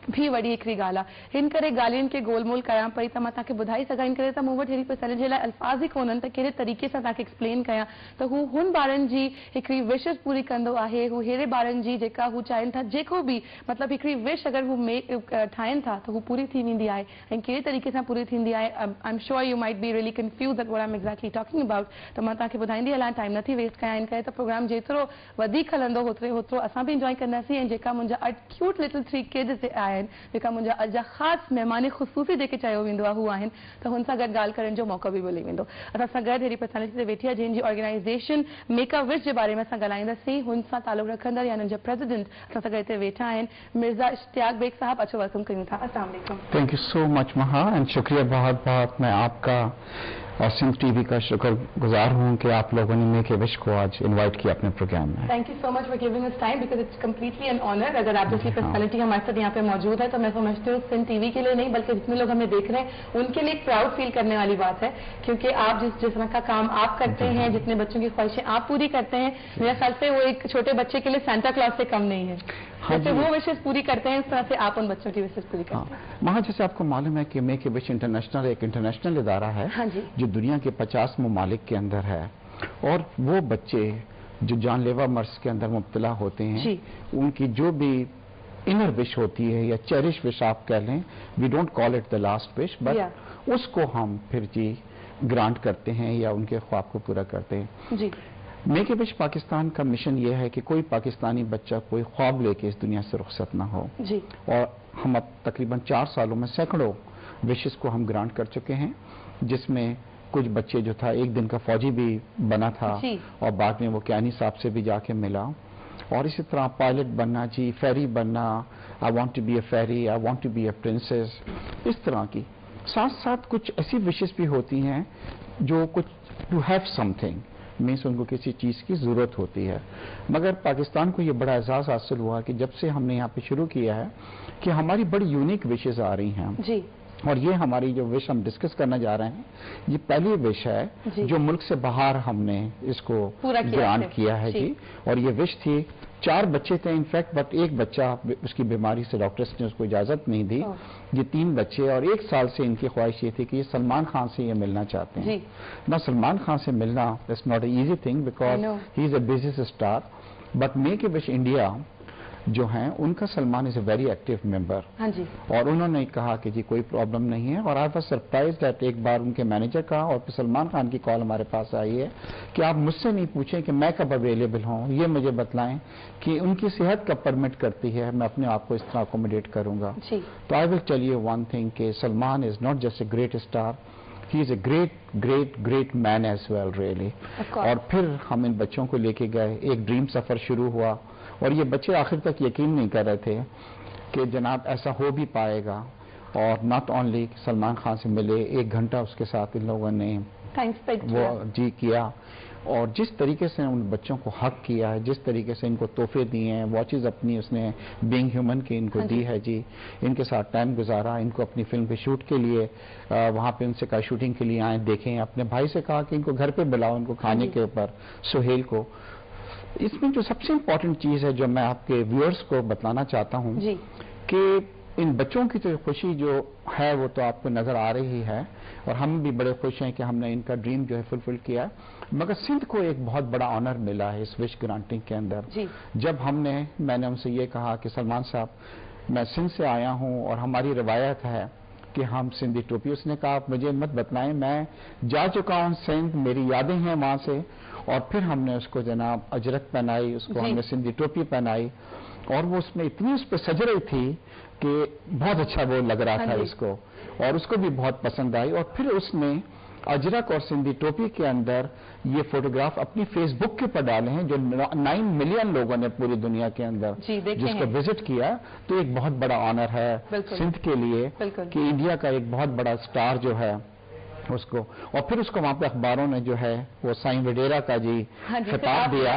भी वड़ी हिकिड़ी ॻाल्हि आहे। हिन करे ॻाल्हियुनि खे गोलमोल कयां पई त मां तव्हांखे ॿुधाई सघां। हिन करे त मूं वटि हेड़ी पर्सेंटेज जे लाइ अल्फाज़ ई कोन्हनि त कहिड़े तरीक़े सां तव्हांखे एक्सप्लेन कयां त हू हुन ॿारनि जी हिकिड़ी विशेस पूरी कंदो आहे। हू अहिड़े ॿारनि जी जेका हू चाहिनि था, जेको बि मतिलबु हिकिड़ी विश अगरि हू ठाहिनि था त हू पूरी थी वेंदी आहे। ऐं कहिड़े तरीक़े सां पूरी थींदी आहे, I am sure you might be really confuse at what I am exactly talking about. त मां तव्हांखे ॿुधाईंदी हलां, टाइम नथी वेस्ट कयां। हिन करे त प्रोग्राम जेतिरो वधीक हलंदो होतिरो असां बि इंजॉय कंदासीं। ऐं जेका मुंहिंजा क्यूट लिटिल 3 किड्स आहिनि, जेका मुंहिंजा अॼु जा ख़ासि महिमान ख़ुसूसी जेके चयो वेंदो आहे हू आहिनि, त हुन सां गॾु ॻाल्हि करण जो मौक़ो बि मिली वेंदो। असां सां गॾु हेड़ी पर्सनैलिटी ते वेठी आहे जंहिंजी ऑर्गेनाइज़ेशन मेक अ विश जे बारे में असां ॻाल्हाईंदासीं। हुन सां तालुक़ रखंदड़ या हुननि जा प्रेसिडेंट असां सां गॾु हिते वेठा आहिनि, मिर्ज़ा इश्तियाक बेग साहब। अचो वेलकम कयूं था। अस्सलाम वालेकुम। थैंक यू सो मच महा, एंड शुक्रिया बहुत बहुत। मैं आपका और सिंध टीवी का शुक्रगुजार हूँ कि आप लोगों ने मेक ए विश को आज इनवाइट किया अपने प्रोग्राम में। Thank you so much for giving us time because it's completely an honour. अगर आप जैसी पर्सनैलिटी हमारे साथ यहाँ पे मौजूद है तो मैं समझती हूँ सिंध टीवी के लिए नहीं बल्कि जितने लोग हमें देख रहे हैं उनके लिए प्राउड फील करने वाली बात है, क्योंकि आप जिस तरह का काम आप करते हैं, जितने बच्चों की ख्वाहिशें आप पूरी करते हैं, मेरे ख्याल से वो एक छोटे बच्चे के लिए सेंटा क्लॉज से कम नहीं है। जैसे वो विशेष पूरी करते हैं, इस तरह से आप उन बच्चों की विशेष पूरी करते हैं। महा, जैसे आपको मालूम है कि मेक ए विश इंटरनेशनल एक इंटरनेशनल इदारा है। हाँ जी। जो दुनिया के 50 ममालिक के अंदर है, और वो बच्चे जो जानलेवा मर्ज के अंदर मुब्तला होते हैं, उनकी जो भी इनर विश होती है या चेरिश विश आप कह लें, we don't call it the last wish, but उसको हम फिर जी ग्रांट करते हैं या उनके ख्वाब को पूरा करते हैं जी। मेक ए विश पाकिस्तान का मिशन ये है कि कोई पाकिस्तानी बच्चा कोई ख्वाब लेके इस दुनिया से रुखसत ना हो जी। और हम अब तकरीबन 4 सालों में सैकड़ों विशेस को हम ग्रांट कर चुके हैं, जिसमें कुछ बच्चे जो था एक दिन का फौजी भी बना था और बाद में वो कियानी साहब से भी जाके मिला, और इसी तरह पायलट बनना जी, फेरी बनना, I want to be a fairy, I want to be a princess, इस तरह की। साथ साथ कुछ ऐसी विशेस भी होती हैं जो कुछ टू हैव समथिंग मीन्स उनको किसी चीज़ की ज़रूरत होती है। मगर पाकिस्तान को ये बड़ा एहसास हासिल हुआ कि जब से हमने यहाँ पे शुरू किया है कि हमारी बड़ी यूनिक विशेज़ आ रही हैं जी। और ये हमारी जो विश हम डिस्कस करने जा रहे हैं, ये पहली विश है जो मुल्क से बाहर हमने इसको ग्रांट किया है जी। और ये विश थी, 4 बच्चे थे इनफैक्ट, बट एक बच्चा उसकी बीमारी से डॉक्टर्स ने उसको इजाजत नहीं दी। ये 3 बच्चे, और 1 साल से इनकी ख्वाहिश ये थी कि ये सलमान खान से ये मिलना चाहते हैं ना। सलमान खान से मिलना it's not a easy thing because he is a business star, but make a wish India जो हैं उनका Salman is a very active member. हाँ जी। और उन्होंने कहा कि जी कोई प्रॉब्लम नहीं है, और आई वाज सरप्राइज्ड दैट एक बार उनके मैनेजर का और फिर सलमान खान की कॉल हमारे पास आई है कि आप मुझसे नहीं पूछें कि मैं कब अवेलेबल हूँ, ये मुझे बतलाएं कि उनकी सेहत कब परमिट करती है, मैं अपने आप को इस तरह अकोमोडेट करूंगा। तो I will tell you one thing कि Salman is not just a great star, he is a great man as well really. और फिर हम इन बच्चों को लेके गए, एक ड्रीम सफर शुरू हुआ, और ये बच्चे आखिर तक यकीन नहीं कर रहे थे कि जनाब ऐसा हो भी पाएगा। और नॉट ओनली सलमान खान से मिले, 1 घंटा उसके साथ इन लोगों ने वो जी किया, और जिस तरीके से उन बच्चों को हक किया है, जिस तरीके से इनको तोहफे दिए हैं, वॉचेस अपनी उसने बीइंग ह्यूमन की इनको दी है जी, इनके साथ टाइम गुजारा, इनको अपनी फिल्म के शूट के लिए वहाँ पे उनसे कहा शूटिंग के लिए आए, देखें। अपने भाई से कहा कि इनको घर पे बुलाओ, इनको खाने के ऊपर, सुहेल को। इसमें जो सबसे इम्पोर्टेंट चीज़ है जो मैं आपके व्यूअर्स को बताना चाहता हूँ कि इन बच्चों की तो खुशी जो है वो तो आपको नजर आ रही है, और हम भी बड़े खुश हैं कि हमने इनका ड्रीम जो है फुलफिल किया। मगर सिंध को एक बहुत बड़ा ऑनर मिला है इस विश ग्रांटिंग के अंदर। जब मैंने उनसे ये कहा कि सलमान साहब मैं सिंध से आया हूँ और हमारी रवायत है कि हम सिंधी टोपी, उसने कहा आप मुझे मत बताएं, मैं जा चुका हूँ सिंध, मेरी यादें हैं वहाँ से। और फिर हमने उसको जनाब अजरक पहनाई, उसको हमने सिंधी टोपी पहनाई, और वो उसमें इतनी उस पर सज रही थी कि बहुत अच्छा वो लग रहा था इसको, और उसको भी बहुत पसंद आई। और फिर उसने अजरक और सिंधी टोपी के अंदर ये फोटोग्राफ अपनी फेसबुक के ऊपर डाले हैं, जो 9 मिलियन लोगों ने पूरी दुनिया के अंदर जिसको विजिट किया। तो एक बहुत बड़ा ऑनर है सिंध के लिए कि इंडिया का एक बहुत बड़ा स्टार जो है उसको, और फिर उसको वहां पे अखबारों ने जो है वो साईं वडेरा का जी खिताब दिया,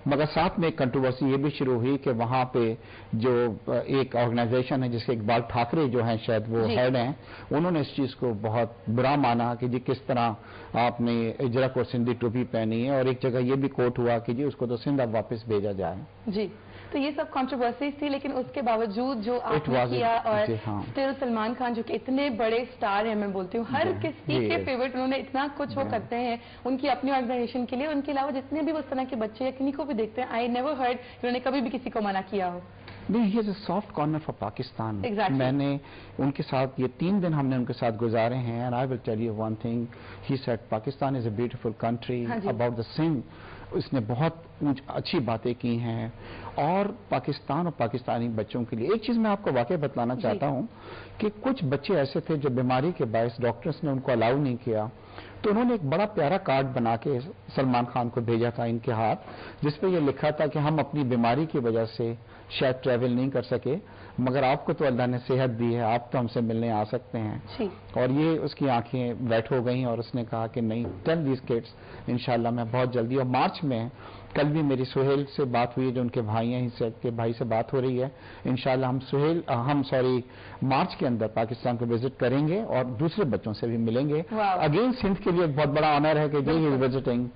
मगर साथ में एक कंट्रोवर्सी ये भी शुरू हुई कि वहाँ पे जो एक ऑर्गेनाइजेशन है जिसके इकबाल ठाकरे जो हैं शायद वो हेड हैं, उन्होंने इस चीज़ को बहुत बुरा माना कि जी किस तरह आपने इजरक और सिंधी टोपी पहनी है, और एक जगह ये भी कोट हुआ कि जी उसको तो सिंध अब वापस भेजा जाए। जी, तो ये सब कंट्रोवर्सीज थी, लेकिन उसके बावजूद जो आपने किया, और स्टिल सलमान खान जो कि इतने बड़े स्टार हैं, मैं बोलती हूँ हर किसी के फेवरेट, उन्होंने इतना कुछ वो करते हैं उनकी अपनी ऑर्गेनाइजेशन के लिए। उनके अलावा जितने भी उस तरह के बच्चे या किन्हीं को भी देखते हैं, आई नेवर हर्ड उन्होंने कभी भी किसी को मना किया हो। नहीं, he is a soft corner for Pakistan. Exactly. मैंने उनके साथ ये 3 दिन हमने उनके साथ गुजारे हैं, and I will tell you one thing, he said Pakistan is a beautiful country about the Sindh. इसने बहुत अच्छी बातें की हैं, और पाकिस्तान और पाकिस्तानी बच्चों के लिए एक चीज़ मैं आपको वाकई बतलाना चाहता हूं कि कुछ बच्चे ऐसे थे जो बीमारी के बायस डॉक्टर्स ने उनको अलाउ नहीं किया, तो उन्होंने एक बड़ा प्यारा कार्ड बना के सलमान खान को भेजा था इनके हाथ, जिसपे ये लिखा था कि हम अपनी बीमारी की वजह से शायद ट्रैवल नहीं कर सके, मगर आपको तो अल्लाह ने सेहत दी है, आप तो हमसे मिलने आ सकते हैं। और ये उसकी आंखें वेट हो गई, और उसने कहा कि नहीं, टेल दीज किड्स इंशाल्लाह मैं बहुत जल्दी, और मार्च में कल भी मेरी सुहेल से बात हुई, जो उनके भाई हैं, के भाई से बात हो रही है, इंशाल्लाह हम मार्च के अंदर पाकिस्तान को विजिट करेंगे और दूसरे बच्चों से भी मिलेंगे। अगेन सिंध के लिए एक बहुत बड़ा ऑनर है कि ji he is visiting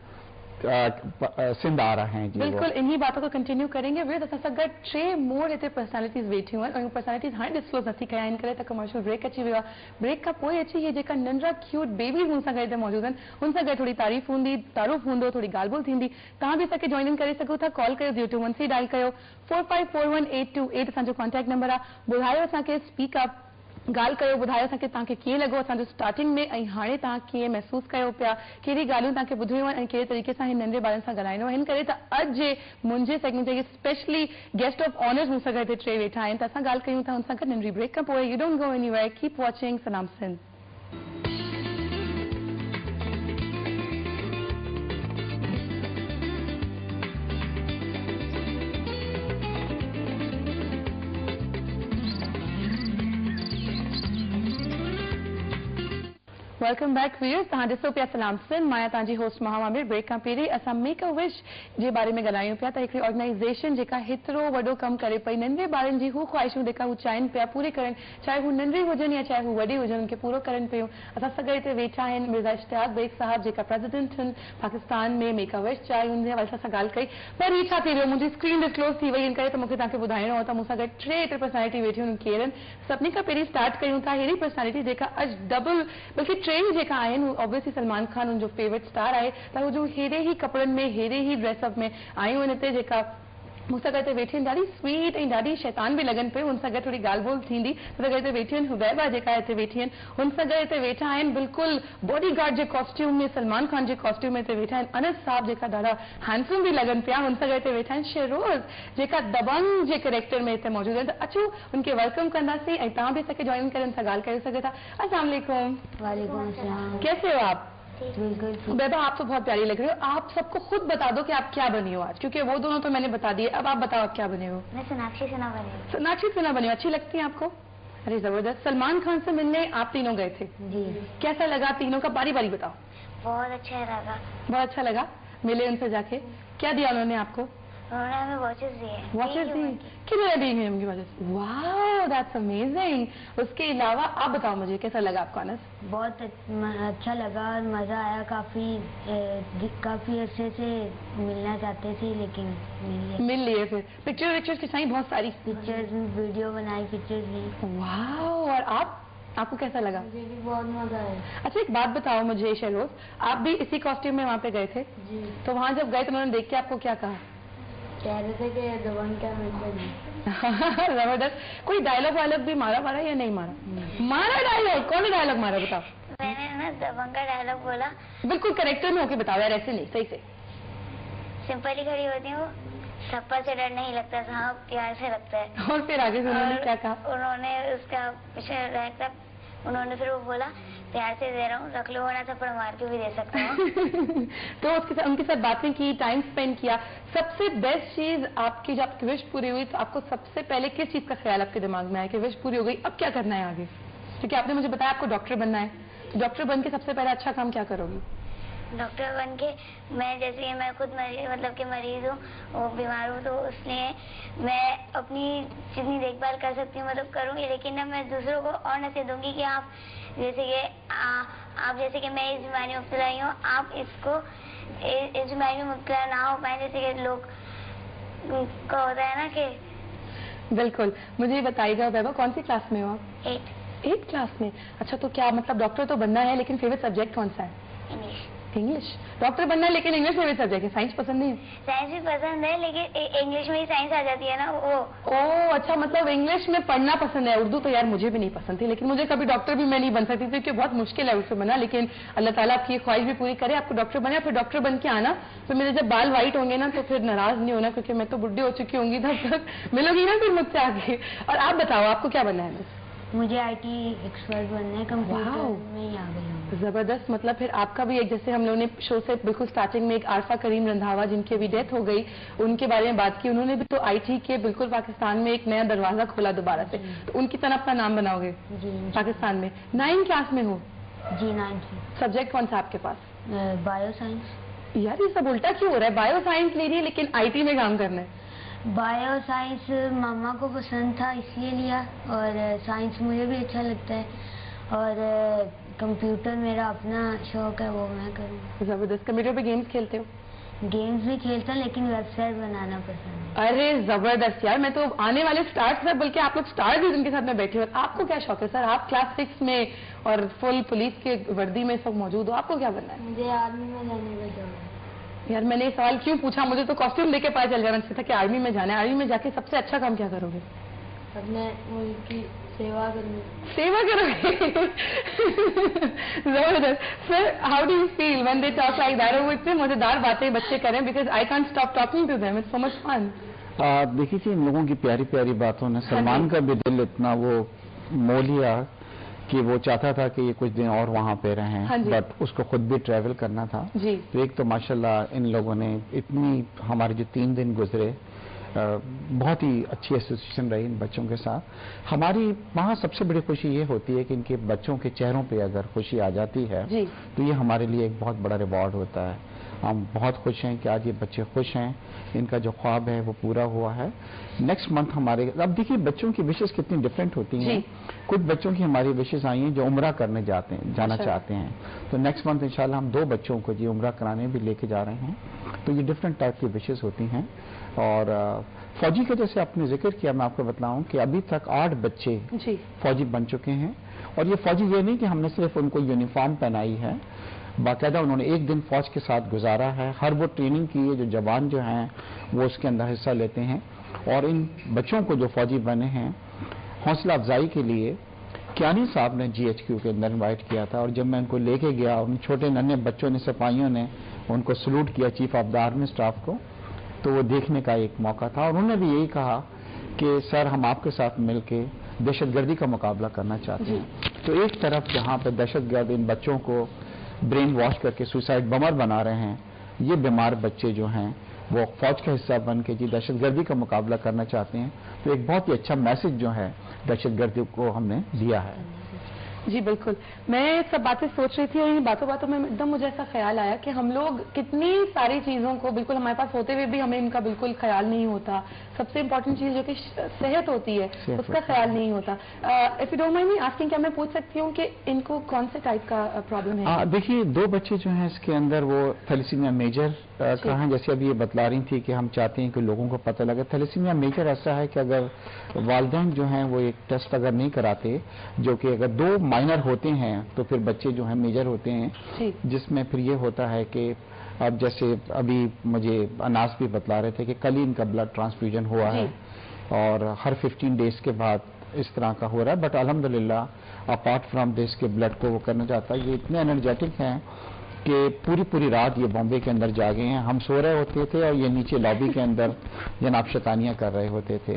Sindh आ रहे हैं। बिल्कुल, इन्हीं बातों को कंटिन्यू करेंगे। वे असां गॾु 3 मोर हिते पर्सनैलिटीज़ वेठियूं आहिनि, ऐं पर्सनैलिटीज़ हाणे डिस्क्लोज़ नथी कया इन करे त कमर्शियल ब्रेक अची वियो आहे। ब्रेक खां पोइ अची इहे जेका नंढड़ा क्यूट बेबीज़ मूं सां गॾु हिते मौजूद आहिनि, हुन सां गॾु थोड़ी तारीफ़ हूंदी, तारुफ़ हूंदो, थोड़ी ॻाल्हि ॿोल थींदी। तव्हां बि असांखे जॉइन इन करे सघो था, कॉल कयो 0213 डायल कयो 454182 असांजो कॉन्टेक्ट नंबर आहे। ॿुधायो असांखे, स्पीक अप, ॻाल्हि कयो, ॿुधायो असांखे तव्हांखे कीअं लॻो असांजो स्टार्टिंग में, ऐं हाणे तव्हां कीअं महसूस कयो पिया, कहिड़ी ॻाल्हियूं तव्हांखे ॿुधियूं आहिनि, ऐं कहिड़े तरीक़े सां हिन नंढे ॿारनि सां ॻाल्हाइणो आहे। हिन करे त अॼु जे मुंहिंजे सेगमेंट ते स्पेशली गेस्ट ऑफ ऑनर्स मूं सां गॾु हिते 3 वेठा आहिनि, त असां ॻाल्हि कयूं था हुन सां गॾु नंढी ब्रेक खां पोइ। You don't go anywhere, keep watching Sanam Sindh. Welcome back viewers, तव्हां ॾिसो पिया सलाम सिंध, मां तव्हांजी होस्ट महामामिर। ब्रेक खां पहिरीं असां मेक अ विश जे बारे में ॻाल्हायूं पिया त हिकिड़ी ऑर्गेनाइज़ेशन जेका हेतिरो वॾो कमु करे पई, नंढे ॿारनि जी हू ख़्वाहिशूं जेका हू चाहिनि पिया पूरी करणु, चाहे हू नंढी हुजनि या चाहे हू वॾी हुजनि, उनखे पूरो करणु पियूं। असां सां गॾु हिते वेठा आहिनि मिर्ज़ा इश्तियाक बेग साहब, जेका प्रेसिडेंट आहिनि पाकिस्तान में मेक अ विश चाहे, हुन जे हवाले सां ॻाल्हि कई। पर ही छा थी वियो, मुंहिंजी स्क्रीन डिस्क्लोज़ थी वई, इन करे त मूंखे तव्हांखे ॿुधाइणो हो त मूंसां गॾु 3 पर्सनैलिटी वेठियूं आहिनि। केरु आहिनि? सभिनी खां पहिरीं स्टार्ट कयूं था अहिड़ी पर्सनैलिटी जेका अॼु डबल बल्कि 3 जेका आहिनि, ऑब्वियसली सलमान खान उनजो फेवरेट स्टार आहे, त हू जो हेड़े ही कपड़नि में, हेड़े ही ड्रेसअप में आयूं आहिनि हिते, जेका मूं सां गॾु वेठी आहिनि, ॾाढी स्वीट ऐं ॾाढी शैतान बि लॻनि पियूं। हुन सां गॾु थोड़ी ॻाल्हि ॿोल थींदी। हुन सां गॾु हिते वेठी आहिनि हुबैबा, जेका हिते वेठी आहिनि। हुन सां गॾु हिते वेठा आहिनि बिल्कुलु बॉडी गार्ड जे कॉस्ट्यूम में, सलमान खान जे कॉस्ट्यूम में हिते वेठा आहिनि अनस साहब, जेका ॾाढा हैंडसम बि लॻनि पिया। हुन सां गॾु हिते वेठा आहिनि शहरोज़, जेका दबंग जे कैरेक्टर में हिते मौजूद आहिनि। त अचो उनखे वेलकम कंदासीं, ऐं तव्हां बि असांखे जॉइन करे उन सां ॻाल्हि करे सघो था। अस्सलाम वालेकुम। वालेकुम अस्सलाम। कैसे हो आप? बिल्कुल। बेबा, आप तो बहुत प्यारी लग रही हो। आप सबको खुद बता दो कि आप क्या बनी हो आज, क्योंकि वो दोनों तो मैंने बता दिए। अब आप बताओ आप क्या बने हो। मैं सोनाक्षी सिन्हा बनी हूँ। सोनाक्षी सिन्हा बनी हो, अच्छी लगती है आपको? अरे जबरदस्त। सलमान खान से मिलने आप तीनों गए थे जी। कैसा लगा तीनों का? बारी बारी बताओ। बहुत अच्छा लगा। बहुत अच्छा लगा। मिले उनसे जाके, क्या दिया उन्होंने आपको? उन्होंने हमें वॉचेस दिए। वॉचेस दी? कितने दी हैं उनकी वॉचेस? वाह, दैट्स अमेजिंग। उसके अलावा आप बताओ मुझे कैसा लगा आपको अनस? बहुत अच्छा लगा और मजा आया। काफी अच्छे से मिलना चाहते थे, लेकिन मिल लिए। फिर पिक्चर्स खिंचाई बहुत सारी? पिक्चर्स, वीडियो बनाई, पिक्चर्स ली। वाह। और आपको कैसा लगा? मुझे भी बहुत मजा आया। अच्छा, एक बात बताओ मुझे शहरोज, आप भी इसी कॉस्ट्यूम में वहाँ पे गए थे? जी। तो वहाँ जब गए तो उन्होंने देख के आपको क्या कहा? कह रहे थे कि दबंग क्या जबरदस्त। कोई डायलॉग वायलॉग भी मारा या नहीं मारा? मारा डायलॉग? कौन डायलॉग मारा बताओ? मैंने ना दबंग का डायलॉग बोला। बिल्कुल करेक्टर में होके बताओ यार, ऐसे नहीं, सही से। सिंपली खड़ी होती हूँ, थप्पड़ से डर नहीं लगता, हाँ प्यार से लगता है। और फिर आगे से उन्होंने क्या कहा? उन्होंने उसका पीछे रहकर उन्होंने फिर वो बोला, प्यार से दे रहा हूँ, रख लो वरना थप्पड़ मार के भी दे सकता हूँ। तो उनके साथ बातें की, टाइम स्पेंड किया। सबसे बेस्ट चीज आपकी, जब आपकी विश पूरी हुई तो आपको सबसे पहले किस चीज का ख्याल आपके दिमाग में आया कि विश पूरी हो गई, अब क्या करना है आगे? क्योंकि आपने मुझे बताया आपको डॉक्टर बनना है, तो डॉक्टर बन के सबसे पहले अच्छा काम क्या करोगी? डॉक्टर बन के मैं जैसे कि मैं खुद मतलब कि मरीज हूँ, वो बीमार हूँ, तो इसलिए मैं अपनी जितनी देखभाल कर सकती हूँ मतलब करूँगी, लेकिन ना मैं दूसरों को और नसीहत दूंगी कि आप जैसे कि मैं इस बीमारी में मुब्तला हूँ, आप इसको इस बीमारी में मुब्तला ना हो पाए, जैसे कि लोग का होता है ना कि। बिल्कुल। मुझे ये बताइएगा वैभव, कौन सी क्लास में हो आप? 8 क्लास में। अच्छा, तो क्या मतलब डॉक्टर तो बनना है, लेकिन फेवरेट सब्जेक्ट कौन सा है? इंग्लिश। इंग्लिश। डॉक्टर बनना है लेकिन इंग्लिश फेवरेट सब्जेक्ट है, साइंस पसंद नहीं? साइंस भी पसंद है, लेकिन इंग्लिश में ही साइंस आ जाती है ना वो। ओह अच्छा, मतलब इंग्लिश में पढ़ना पसंद है। उर्दू तो यार मुझे भी नहीं पसंद थी, लेकिन मुझे कभी डॉक्टर भी मैं नहीं बन सकती थी क्योंकि बहुत मुश्किल है उससे बना। लेकिन अल्लाह ताला आपकी ख्वाहिश भी पूरी करे, आपको डॉक्टर बने, फिर डॉक्टर बन के आना, फिर मेरे जब बाल व्हाइट होंगे ना तो फिर नाराज नहीं होना, क्योंकि मैं तो बुढ़ी हो चुकी होंगी तब तक मिलोगी ना फिर मुझसे आगे। और आप बताओ आपको क्या बनना है? मुझे IT एक्सपर्ट बनना है, कंप्यूटर में ही आ गई हूँ। जबरदस्त। मतलब फिर आपका भी एक, जैसे हम लोगों ने शो से बिल्कुल स्टार्टिंग में एक आरफा करीम रंधावा जिनकी अभी डेथ हो गई, उनके बारे में बात की, उन्होंने भी तो IT के बिल्कुल पाकिस्तान में एक नया दरवाजा खोला दोबारा से, तो उनकी तरह अपना नाम बनाओगे पाकिस्तान में? 9 क्लास में हो? जी 9th। सब्जेक्ट कौन सा आपके पास? Bio science. यार ये सब उल्टा क्यों हो रहा है? बायो साइंस ले रही है लेकिन IT में काम करना है। बायो साइंस मामा को पसंद था इसलिए लिया, और साइंस मुझे भी अच्छा लगता है, और कंप्यूटर मेरा अपना शौक है, वो मैं करूँ। जबरदस्त। कंप्यूटर पे गेम्स खेलते हो? गेम्स भी खेलता हूँ, लेकिन वेबसाइट बनाना पसंद है। अरे जबरदस्त यार, मैं तो आने वाले स्टार्स है, बल्कि आप लोग स्टार भी जिनके साथ में बैठे हो। आपको क्या शौक है सर? आप क्लास 6 में और फुल पुलिस के वर्दी में सब मौजूद हो, आपको क्या बनना है? मुझे आर्मी में जाने का शौक है। यार मैंने ये सवाल क्यों पूछा, मुझे तो कॉस्ट्यूम देके पता चल गया था कि आर्मी में जाना है। आर्मी में जाके सबसे अच्छा काम क्या करोगे? अपने मुल्क की सेवा करनी। सेवा करोगे? जबरदस्त। Sir how do you feel when they talk like that? वो इतने मजेदार बातें बच्चे करें, because I can't stop talking to them, it's so much fun. देखिए कि इन लोगों की प्यारी प्यारी बातों ने सलमान का भी दिल इतना वो मोह लिया कि वो चाहता था कि ये कुछ दिन और वहाँ पे रहें, बट उसको खुद भी ट्रैवल करना था जी। तो एक तो माशाल्लाह इन लोगों ने इतनी, हमारे जो 3 दिन गुजरे बहुत ही अच्छी एसोसिएशन रही इन बच्चों के साथ। हमारी वहाँ सबसे बड़ी खुशी ये होती है कि इनके बच्चों के चेहरों पे अगर खुशी आ जाती है तो ये हमारे लिए एक बहुत बड़ा रिवॉर्ड होता है। हम बहुत खुश हैं कि आज ये बच्चे खुश हैं, इनका जो ख्वाब है वो पूरा हुआ है। नेक्स्ट मंथ हमारे, अब देखिए बच्चों की विशेष कितनी डिफरेंट होती हैं। कुछ बच्चों की हमारी विशेष आई हैं जो उम्रा करने जाना चाहते हैं, तो नेक्स्ट मंथ इंशाल्लाह हम 2 बच्चों को जी उम्रा कराने भी लेके जा रहे हैं। तो ये डिफरेंट टाइप की विशेष होती हैं। और फौजी का जैसे आपने जिक्र किया, मैं आपको बताऊं कि अभी तक 8 बच्चे फौजी बन चुके हैं। और ये फौजी ये नहीं कि हमने सिर्फ उनको यूनिफॉर्म पहनाई है, बाकायदा उन्होंने 1 दिन फौज के साथ गुजारा है। हर वो ट्रेनिंग की है जो जवान जो हैं वो उसके अंदर हिस्सा लेते हैं। और इन बच्चों को जो फौजी बने हैं, हौसला अफजाई के लिए कियानी साहब ने GHQ के अंदर इन्वाइट किया था, और जब मैं उनको लेके गया, उन छोटे नन्हे बच्चों ने, सिपाहियों ने उनको सलूट किया, chief of the army staff को, तो वो देखने का एक मौका था। और उन्होंने भी यही कहा कि सर हम आपके साथ मिलके दहशतगर्दी का मुकाबला करना चाहते हैं। तो एक तरफ जहाँ पे दहशतगर्द इन बच्चों को ब्रेन वॉश करके सुसाइड बमर बना रहे हैं, ये बीमार बच्चे जो हैं वो फौज का हिस्सा बन के जी दहशतगर्दी का मुकाबला करना चाहते हैं। तो एक बहुत ही अच्छा मैसेज जो है दहशतगर्दी को हमने दिया है। जी बिल्कुल। मैं सब बातें सोच रही थी और इन बातों बातों में एकदम मुझे ऐसा ख्याल आया कि हम लोग कितनी सारी चीज़ों को बिल्कुल हमारे पास होते हुए भी हमें इनका बिल्कुल ख्याल नहीं होता। सबसे इम्पोर्टेंट चीज़ जो कि सेहत होती है उसका ख्याल नहीं होता। If you don't mind me asking, क्या मैं पूछ सकती हूँ कि इनको कौन से टाइप का प्रॉब्लम है? देखिए 2 बच्चे जो हैं इसके अंदर वो थैलेसीमिया मेजर का है। जैसे अभी ये बतला रही थी कि हम चाहते हैं कि लोगों को पता लगे। थैलेसीमिया मेजर ऐसा है कि अगर वालिदैन जो हैं वो एक टेस्ट अगर नहीं कराते, जो कि अगर 2 माइनर होते हैं तो फिर बच्चे जो हैं मेजर होते हैं, जिसमें फिर ये होता है कि अब जैसे अभी मुझे अनास भी बतला रहे थे कि कल ही इनका ब्लड ट्रांसफ्यूजन हुआ है और हर 15 डेज के बाद इस तरह का हो रहा है। बट अल्हम्दुलिल्लाह अपार्ट फ्रॉम दिस के ब्लड को वो करना चाहता है। ये इतने एनर्जेटिक हैं कि पूरी रात ये बॉम्बे के अंदर जागे हैं। हम सो रहे होते थे और ये नीचे लॉबी के अंदर जनाब शैतानियां कर रहे होते थे।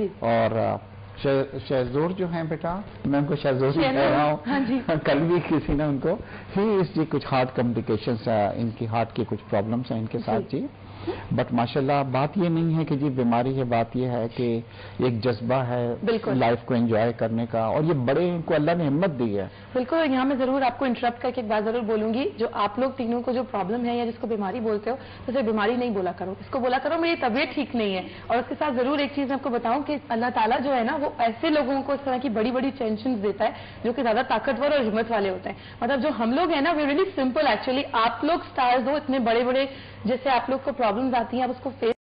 और शहजोर जो हैं बेटा, मैं उनको शहजोर कह रहा हूँ, कल भी किसी ने उनको ही इस जी कुछ हार्ट कॉम्प्लिकेशंस है, इनकी हार्ट की कुछ प्रॉब्लम्स हैं इनके साथ जी। बट माशाल्लाह बात ये नहीं है कि जी बीमारी है, बात ये है कि एक जज्बा है लाइफ को एंजॉय करने का, और ये बड़े इनको अल्लाह ने हिम्मत दी है। बिल्कुल, यहाँ मैं जरूर आपको इंटरप्ट करके एक बात जरूर बोलूंगी, जो आप लोग तीनों को जो प्रॉब्लम है या जिसको बीमारी बोलते हो, तो सिर्फ बीमारी नहीं बोला करो, इसको बोला करो मेरी तबीयत ठीक नहीं है। और उसके साथ जरूर एक चीज मैं आपको बताऊं कि अल्लाह ताला जो है ना, वो ऐसे लोगों को इस तरह की बड़ी बड़ी टेंशन देता है जो कि ज्यादा ताकतवर और हिम्मत वाले होते हैं। मतलब जो हम लोग है ना, वे रियली सिंपल एक्चुअली। आप लोग स्टार्स हो, इतने बड़े बड़े जैसे आप लोग को प्रॉब्लम्स आती हैं, आप उसको फेस